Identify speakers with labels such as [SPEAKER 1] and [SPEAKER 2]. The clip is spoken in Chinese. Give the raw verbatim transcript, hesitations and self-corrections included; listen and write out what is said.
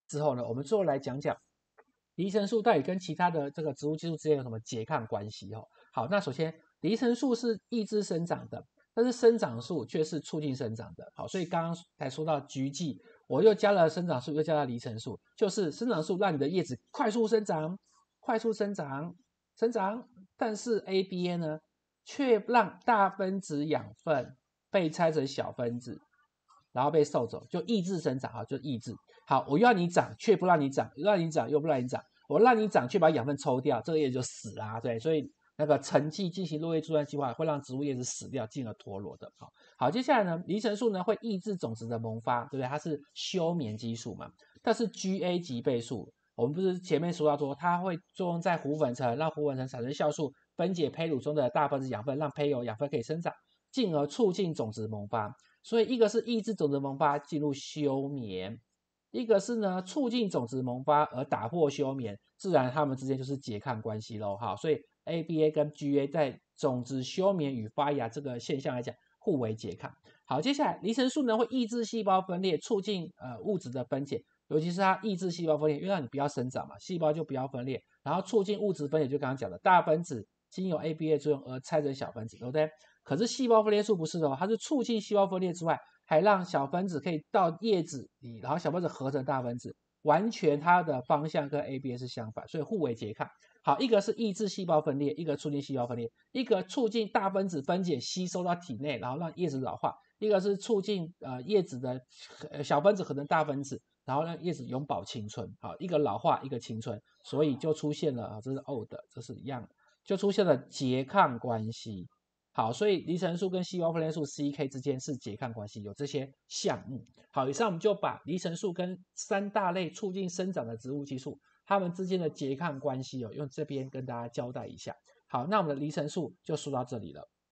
[SPEAKER 1] 之后呢，我们最后来讲讲离层素到底跟其他的这个植物激素之间有什么拮抗关系哦。好，那首先离层素是抑制生长的，但是生长素却是促进生长的。好，所以刚刚才说到菊剂，我又加了生长素，又加了离层素，就是生长素让你的叶子快速生长，快速生长，生长，但是 A B A 呢，却让大分子养分被拆成小分子，然后被受走，就抑制生长啊，就抑制。好，我要你长，却不让你长，让你长又不让你长，我让你长却把养分抽掉，这个叶子就死啦、啊。对，所以那个沉剂进行落叶助燃计划会让植物叶子死掉，进而脱落的。好，好，接下来呢，离层素呢会抑制种子的萌发，对不对？它是休眠激素嘛。但是 G A 级倍数，我们不是前面说到说它会作用在糊粉层，让糊粉层产生酵素，分解胚乳中的大分子养分，让胚有养分可以生长，进而促进种子萌发。所以一个是抑制种子萌发进入休眠，一个是呢促进种子萌发而打破休眠，自然它们之间就是拮抗关系咯。好，所以 A B A 跟 G A 在种子休眠与发芽这个现象来讲互为拮抗。好，接下来离层素呢会抑制细胞分裂，促进呃物质的分解，尤其是它抑制细胞分裂，因为让你不要生长嘛，细胞就不要分裂，然后促进物质分解，就刚刚讲的大分子经由 A B A 作用而拆成小分子，对不对？可是细胞分裂素不是的哦，它是促进细胞分裂之外，还让小分子可以到叶子里，然后小分子合成大分子，完全它的方向跟 A B A 是相反，所以互为拮抗。好，一个是抑制细胞分裂，一个促进细胞分裂，一个促进大分子分解吸收到体内，然后让叶子老化，一个是促进呃叶子的呃小分子合成大分子，然后让叶子永葆青春。好，一个老化，一个青春，所以就出现了啊，这是 O 的，这是一样，就出现了拮抗关系。好，所以离层素跟细胞分裂素 C K 之间是拮抗关系，有这些项目。好，以上我们就把离层素跟三大类促进生长的植物激素，它们之间的拮抗关系哦，用这边跟大家交代一下。好，那我们的离层素就说到这里了。